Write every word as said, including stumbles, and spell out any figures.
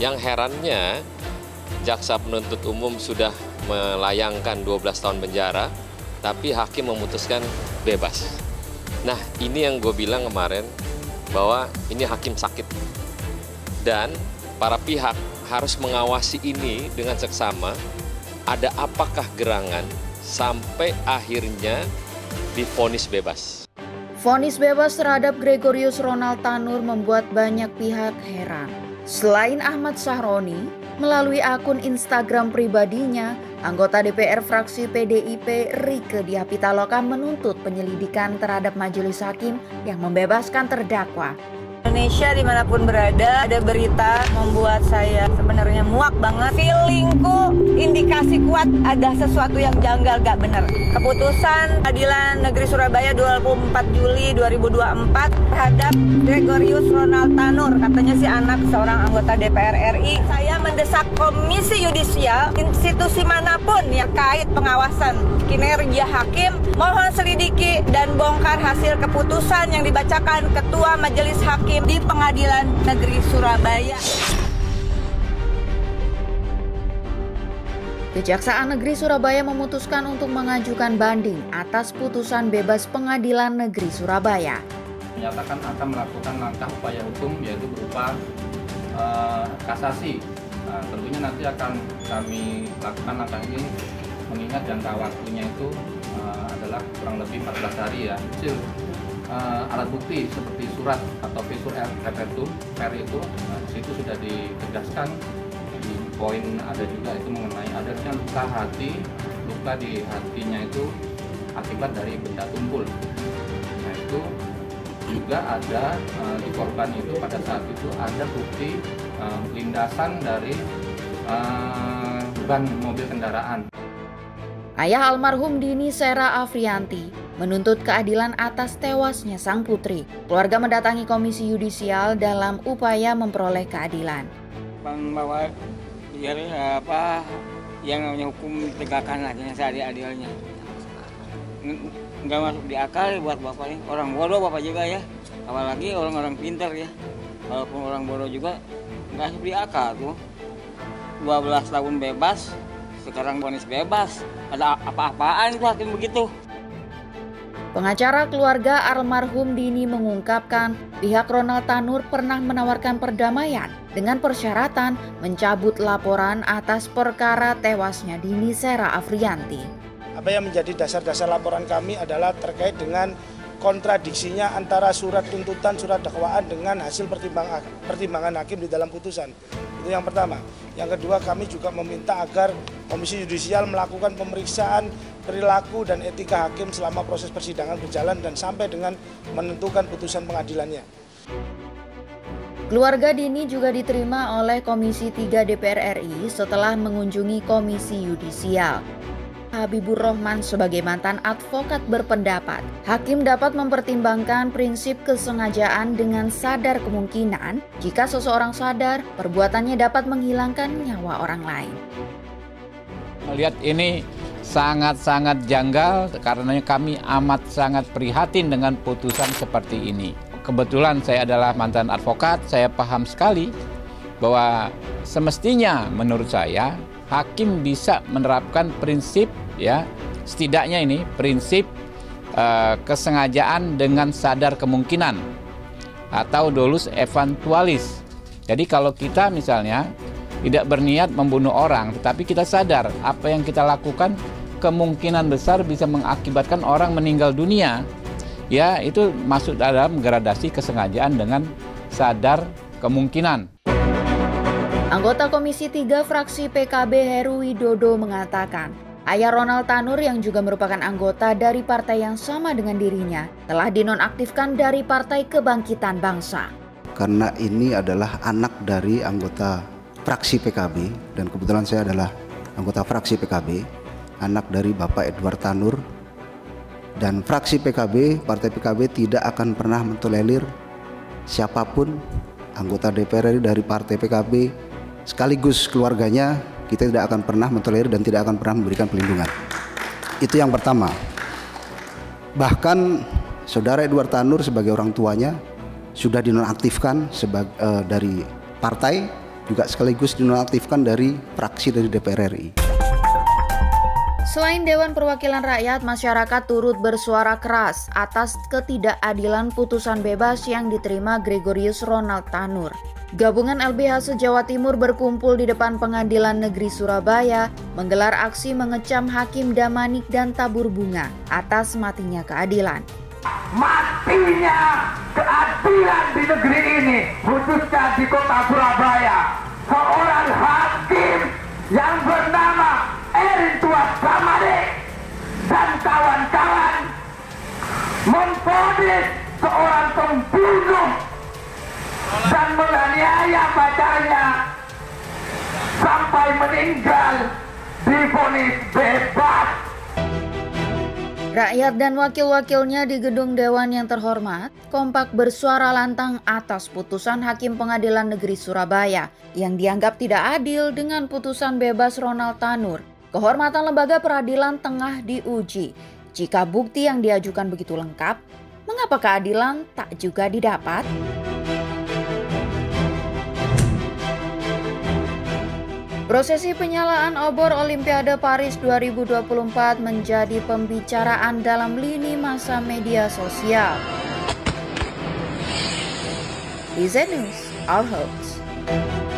Yang herannya, jaksa penuntut umum sudah melayangkan dua belas tahun penjara, tapi hakim memutuskan bebas. Nah, ini yang gue bilang kemarin, bahwa ini hakim sakit. Dan para pihak harus mengawasi ini dengan seksama, ada apakah gerangan sampai akhirnya divonis bebas. Vonis bebas terhadap Gregorius Ronald Tanur membuat banyak pihak heran. Selain Ahmad Sahroni, melalui akun Instagram pribadinya, anggota D P R fraksi P D I P Rieke Diah Pitaloka menuntut penyelidikan terhadap majelis hakim yang membebaskan terdakwa. Indonesia dimanapun berada, ada berita membuat saya sebenarnya muak banget. Feelingku indikasi kuat ada sesuatu yang janggal gak benar. Keputusan Pengadilan Negeri Surabaya dua puluh empat Juli dua ribu dua puluh empat terhadap Gregorius Ronald Tanur, katanya si anak seorang anggota D P R R I. Saya mendesak Komisi Yudisial, institusi manapun yang kait pengawasan kinerja hakim, mohon selidiki dan bongkar hasil keputusan yang dibacakan Ketua Majelis Hakim di Pengadilan Negeri Surabaya. Kejaksaan Negeri Surabaya memutuskan untuk mengajukan banding atas putusan bebas Pengadilan Negeri Surabaya. Menyatakan akan melakukan langkah upaya hukum yaitu berupa uh, kasasi. Nah, tentunya nanti akan kami lakukan langkah ini mengingat jangka waktunya itu uh, adalah kurang lebih empat belas hari ya. Hasil uh, alat bukti seperti surat atau visum et repertum itu, nah, di situ sudah ditegaskan. Di poin ada juga itu mengenai adanya luka hati, luka di hatinya itu akibat dari benda tumpul. Nah itu juga ada uh, di korban itu pada saat itu ada bukti uh, lindasan dari uh, ban mobil kendaraan. Ayah almarhum Dini Sera Afrianti menuntut keadilan atas tewasnya sang putri. Keluarga mendatangi Komisi Yudisial dalam upaya memperoleh keadilan. Bang bahwa biar apa yang namanya hukum ditegakkan lah dengan seadil-adilnya. Nggak masuk di akal buat bapak ini. Orang bodoh bapak juga ya, apalagi orang-orang pintar ya. Walaupun orang bodoh juga nggak masuk di akal tuh. dua belas tahun bebas, sekarang vonis bebas. Ada apa-apaan itu hakim begitu. Pengacara keluarga almarhum Dini mengungkapkan pihak Ronald Tanur pernah menawarkan perdamaian dengan persyaratan mencabut laporan atas perkara tewasnya Dini Sera Afrianti. Apa yang menjadi dasar-dasar laporan kami adalah terkait dengan kontradiksinya antara surat tuntutan, surat dakwaan dengan hasil pertimbangan, pertimbangan hakim di dalam putusan. Itu yang pertama. Yang kedua, kami juga meminta agar Komisi Yudisial melakukan pemeriksaan perilaku dan etika hakim selama proses persidangan berjalan dan sampai dengan menentukan putusan pengadilannya. Keluarga Dini juga diterima oleh Komisi tiga D P R R I setelah mengunjungi Komisi Yudisial. Habibur Rahman sebagai mantan advokat berpendapat, hakim dapat mempertimbangkan prinsip kesengajaan dengan sadar kemungkinan jika seseorang sadar perbuatannya dapat menghilangkan nyawa orang lain. Melihat ini sangat-sangat janggal karena kami amat sangat prihatin dengan putusan seperti ini. Kebetulan saya adalah mantan advokat, saya paham sekali bahwa semestinya menurut saya hakim bisa menerapkan prinsip ya setidaknya ini prinsip uh, kesengajaan dengan sadar kemungkinan atau dolus eventualis. Jadi kalau kita misalnya tidak berniat membunuh orang tetapi kita sadar apa yang kita lakukan kemungkinan besar bisa mengakibatkan orang meninggal dunia, ya itu masuk dalam gradasi kesengajaan dengan sadar kemungkinan. Anggota Komisi tiga fraksi P K B Heru Widodo mengatakan, ayah Ronald Tanur yang juga merupakan anggota dari partai yang sama dengan dirinya telah dinonaktifkan dari Partai Kebangkitan Bangsa. Karena ini adalah anak dari anggota fraksi P K B dan kebetulan saya adalah anggota fraksi P K B, anak dari Bapak Edward Tanur, dan fraksi P K B, Partai P K B tidak akan pernah mentolerir siapapun anggota D P R R I dari Partai P K B sekaligus keluarganya. Kita tidak akan pernah mentolerir dan tidak akan pernah memberikan pelindungan. Itu yang pertama. Bahkan saudara Edward Tanur sebagai orang tuanya sudah dinonaktifkan sebagai uh, dari partai juga sekaligus dinonaktifkan dari fraksi dari D P R R I. Selain Dewan Perwakilan Rakyat, masyarakat turut bersuara keras atas ketidakadilan putusan bebas yang diterima Gregorius Ronald Tanur. Gabungan L B H se-Jawa Timur berkumpul di depan Pengadilan Negeri Surabaya menggelar aksi mengecam Hakim Damanik dan tabur bunga atas matinya keadilan. Matinya keadilan di negeri ini, khususnya di kota Surabaya. Seorang hakim yang bernama Erin Tuas Damanik dan kawan-kawan memvonis seorang pembunuh dan menganiaya pacarnya sampai meninggal, divonis bebas. Rakyat dan wakil-wakilnya di gedung Dewan yang terhormat kompak bersuara lantang atas putusan Hakim Pengadilan Negeri Surabaya yang dianggap tidak adil dengan putusan bebas Ronald Tanur. Kehormatan lembaga peradilan tengah diuji. Jika bukti yang diajukan begitu lengkap, mengapa keadilan tak juga didapat? Prosesi penyalaan obor Olimpiade Paris dua ribu dua puluh empat menjadi pembicaraan dalam lini masa media sosial. D Z News, our host.